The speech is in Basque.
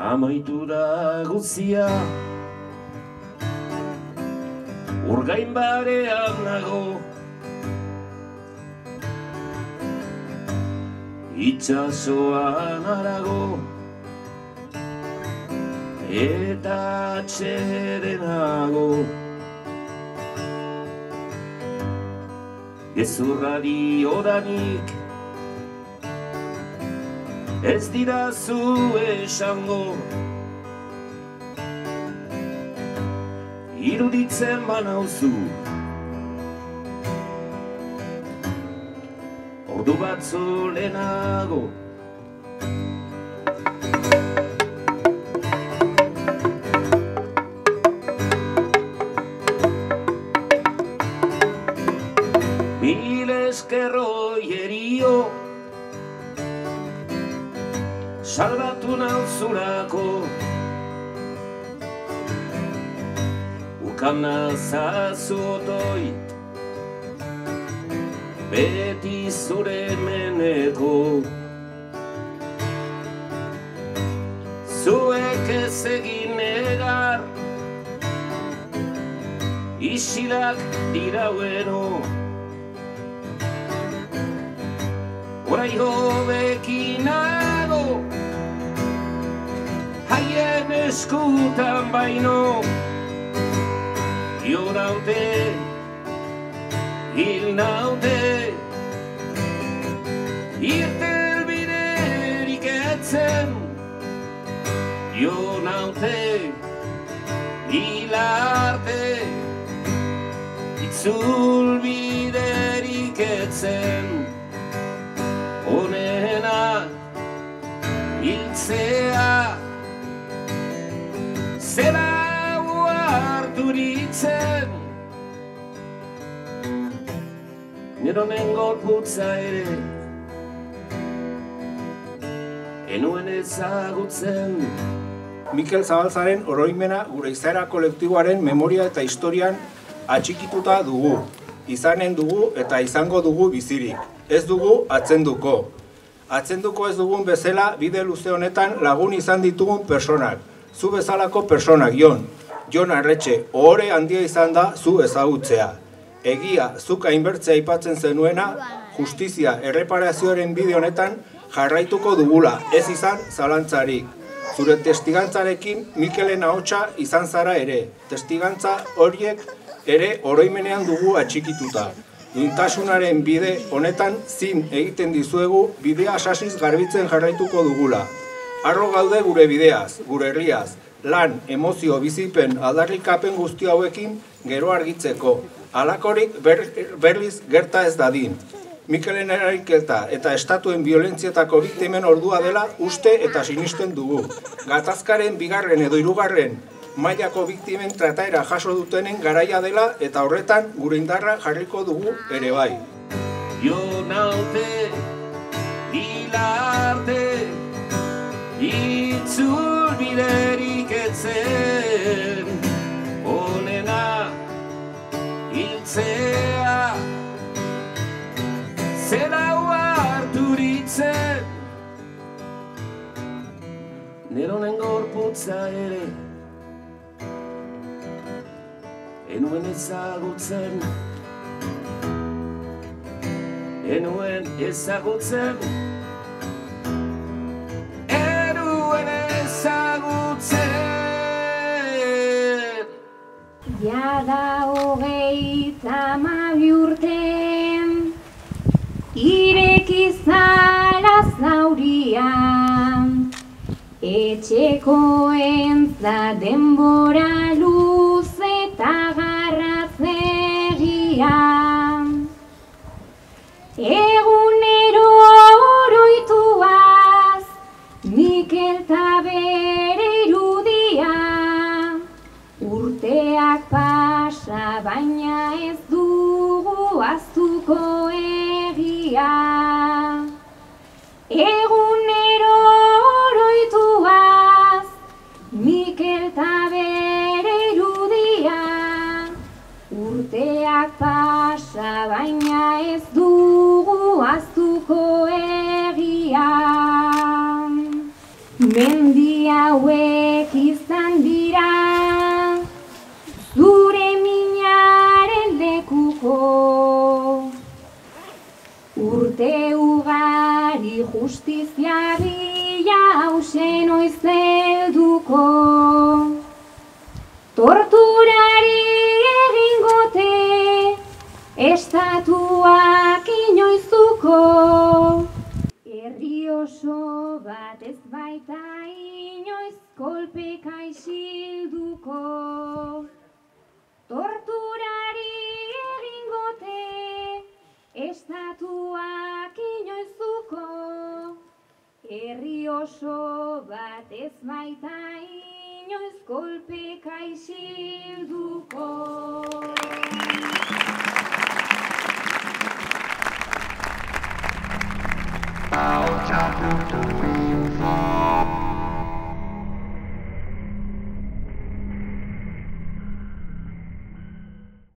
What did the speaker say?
amaitu da guzia, urgain barean nago, itxasoan harago, eta atxerenago. Gezurrari odanik ez didazu esango, iruditzen banauzu ordu batzu lehenago. Mil eskerro jerio salbatu nauzurako, ukan nazazu otoi beti zure meneko. Zuek ez egin egar, isilak diraueno, orai hobekin nago, haien eskutan baino. Jo naute, hil naute, irten biderik etzen. Jo naute, hil arte, itzul biderik etzen. Honena hiltzea zera harturitzen, neronen gorputza ere enuen ezagutzen. Mikel Zabaltzaren oroimena gure izaera kolektiboaren memoria eta historian atxikituta dugu. Izanen dugu eta izango dugu bizirik. Ez dugu atzenduko. Atzenduko ez dugun bezala bide luze honetan lagun izan ditugun personak. Zu bezalako personak, Jon. Jon Arretxe, ohore handia izan da zu ezagutzea. Egia, zuk hainbertzea aipatzen zenuena, justizia erreparazioaren bide honetan jarraituko dugula, ez izan zalantzarik. Zure testigantzarekin Mikelen ahotsa izan zara ere. Testigantza horiek ere oroimenean dugu atxikituta. Duintasunaren bide honetan zin egiten dizuegu bidea sasiz garbitzen jarraituko dugula. Harro gaude gure bideaz, gure herriaz, lan, emozio, bizipen, aldarrikapen guzti hauekin gero argitzeko. Halakorik berriz gerta ez dadin. Mikelen erailketa eta estatuen violentzietako biktimen ordua dela uste eta sinisten dugu. Gatazkaren bigarren edo hirugarren mailako biktimen trataera jaso dutenen garaia dela eta horretan gure indarra jarriko dugu ere bai. Jo naute, hilarte, itzul biderik etzen. Honena hiltzea zera harturitzen, neronen gorputza ere enuen ezagutzen. Enuen ezagutzen. Enuen ezagutzen. Jada 30 urte ireki zara zauria, etxekoentza denbora luze eta garratzegia. Egunero oroituaz Mikel ta bere irudia, urteak pasa baina ez dugu ahaztuko egia. Egunero oroituaz Mikel ta bere irudia, urteak pasa baina ez dugu ahaztuko egia. Mendi haue Urte ugari justizia bila hause noiz helduko. Torturari egingote estatuak inoizuko. Herri oso bat ez baita inoiz kolpeka isilduko. Torturari egingote estatuak inoizuko. Herri oso bat ez baita inoiz kolpeka isilduko.